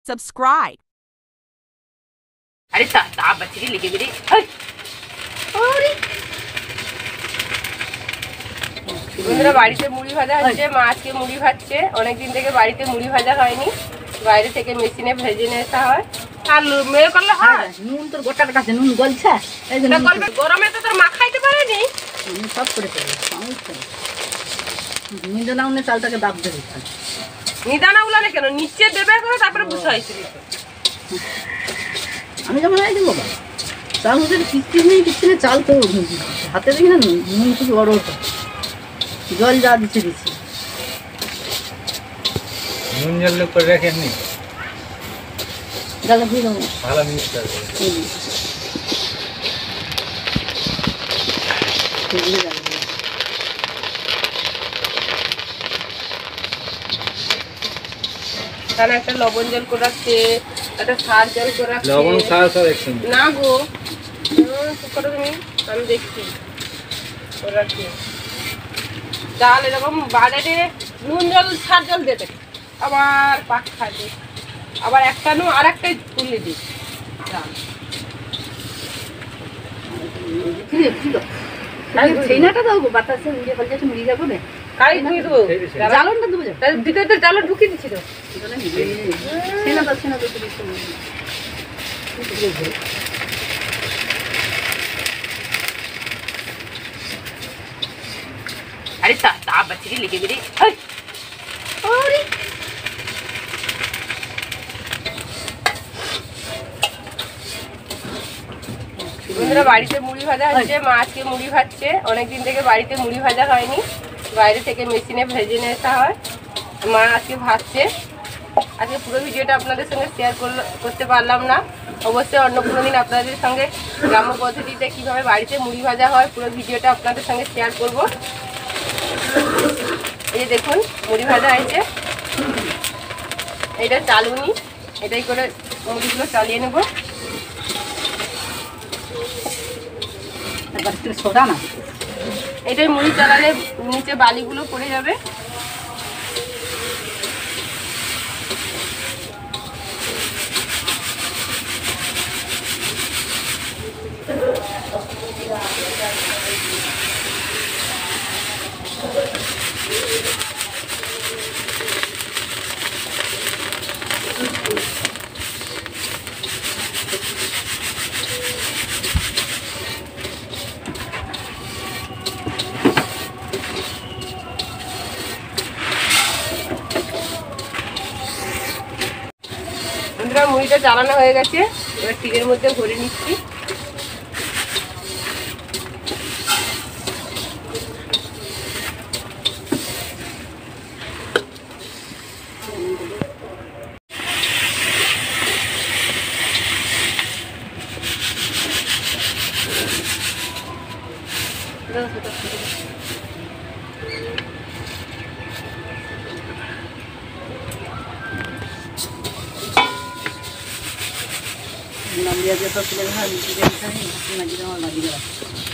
subscribe. अरे ता बच्ची लेके मेरी अरे বন্ধুরা বাড়িতে মুড়ি ভাজা হচ্ছে, মা আজকে মুড়ি ভাজছে। অনেকদিন থেকে বাড়িতে মুড়ি ভাজা হয়নি, বাইরে থেকে মেশিনে ভেজে নিয়ে আসা হয়। আর মেয়ে করলে হয় নুন তোর গোটা গোটা আছে, নুন গলছে এই যে গরমে তো তোর মা খাইতে পারেনি, সব করে ফেলে নিদানা উনে চালটাকে দাব দিয়ে দিচ্ছে। নিদানা উলানে কেন নিচে দেবে করে তারপরে বুঝাইছি। আমি যখন আইছি বাবা চাল হচ্ছে কিস্তি নেই, কিস্তি নেই চাল তো হাতে দেখি না নুন খুব বড় হতো, জল যা দিচ্ছে দিচ্ছি নুন জল করে রেখেননি গালা দিয়ে দেবো ভালো মিক্সচার তাহলে একটা লবণ জল করে রাখছে, একটা সার জল করে রাখছে। লবণ সার সব একসঙ্গে না গো, চুপ করো তুমি, আমি দেখছি করে রাখছি। চাল এরকম বাড়ে নুন জল সার জল দিতে, আবার পাক খাবে, আবার একটা নুন আর একটাই তুলে দিই চাল। সেইনাটা দাও বাতাসে উড়িয়ে ফেলছে, মুড়ি যাবো না কাই ধুই দেবো, জ্বালনটা দেবো, তার ভিতরে তো জ্বালন ঢুকিয়ে দিচ্ছি তো। সেনা দাও সেনা দাও अरे ता बच्ची लेके मेरी अरे বন্ধুরা বাড়িতে মুড়ি ভাজা হচ্ছে, মা আজকে মুড়ি ভাজছে। অনেকদিন থেকে বাড়িতে মুড়ি ভাজা হয়নি, বাইরে থেকে মেশিনে ভেজে নিয়ে আসা হয়। মা আজকে ভাজছে। আজকে পুরো ভিডিওটা আপনাদের সঙ্গে শেয়ার করতে পারলাম না, অবশ্যই অন্য কোনো দিন আপনাদের সঙ্গে গ্রাম্য পদ্ধতিতে কীভাবে বাড়িতে মুড়ি ভাজা হয় পুরো ভিডিওটা আপনাদের সঙ্গে শেয়ার করব। এই যে দেখুন মুড়ি ভাজা হয়েছে, এটা চালুনি, এটাই করে মুড়িগুলো চালিয়ে নেব। সোডা না এটাই মুড়ি চালালে নিচে বালিগুলো পড়ে যাবে। মুড়িটা চালানো হয়ে গেছে, এবার টিনের মধ্যে ভরে নিচ্ছি। নামিয়ে দিয়ে তো তুলে ধরা নিচে দিয়ে মাঝিয়ে আমার মাঝিয়ে রাখছি।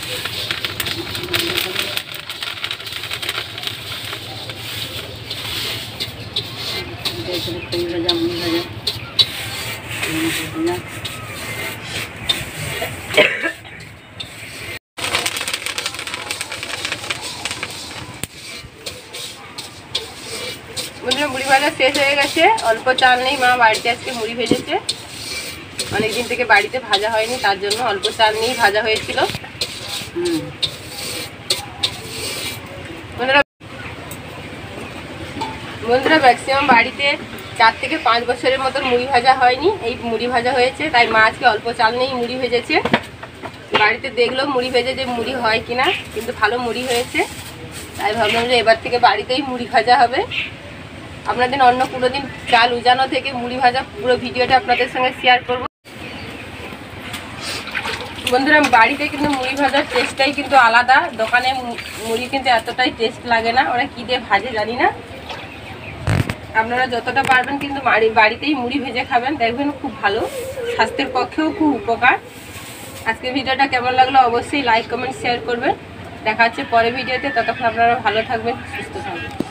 খই ভাজা মুড়ি ভাজা বন্ধুরা মুড়ি ভাজা শেষ হয়ে গেছে, অল্প চাল নেই, মা বাড়িতে আজকে মুড়ি ভেজেছে। অনেকদিন থেকে বাড়িতে ভাজা হয়নি, তার জন্য অল্প চাল নিয়েই ভাজা হয়েছিল। বন্ধুরা ম্যাক্সিমাম বাড়িতে 4 থেকে 5 বছরের মতো মুড়ি ভাজা হয়নি, এই মুড়ি ভাজা হয়েছে, তাই মা আজকে অল্প চাল নিয়েই মুড়ি ভেজেছে। বাড়িতে দেখলেও মুড়ি ভেজে যে মুড়ি হয় কিনা, কিন্তু ভালো মুড়ি হয়েছে, তাই ভাবলাম যে এবার থেকে বাড়িতেই মুড়ি ভাজা হবে। আপনাদের অন্য কোনো দিন চাল উজানো থেকে মুড়ি ভাজা পুরো ভিডিওটা আপনাদের সঙ্গে শেয়ার করব। বন্ধুরা বাড়িতে কিন্তু মুড়ি ভাজার টেস্টটাই কিন্তু আলাদা, দোকানে মুড়ি কিন্তু এতটাই টেস্ট লাগে না, ওরা কী দিয়ে ভাজে জানি না। আপনারা যতটা পারবেন কিন্তু বাড়িতেই মুড়ি ভেজে খাবেন, দেখবেন খুব ভালো, স্বাস্থ্যের পক্ষেও খুব উপকার। আজকে ভিডিওটা কেমন লাগলো অবশ্যই লাইক কমেন্ট শেয়ার করবেন। দেখা হচ্ছে পরের ভিডিওতে, ততক্ষণ আপনারা ভালো থাকবেন, সুস্থ থাকবেন।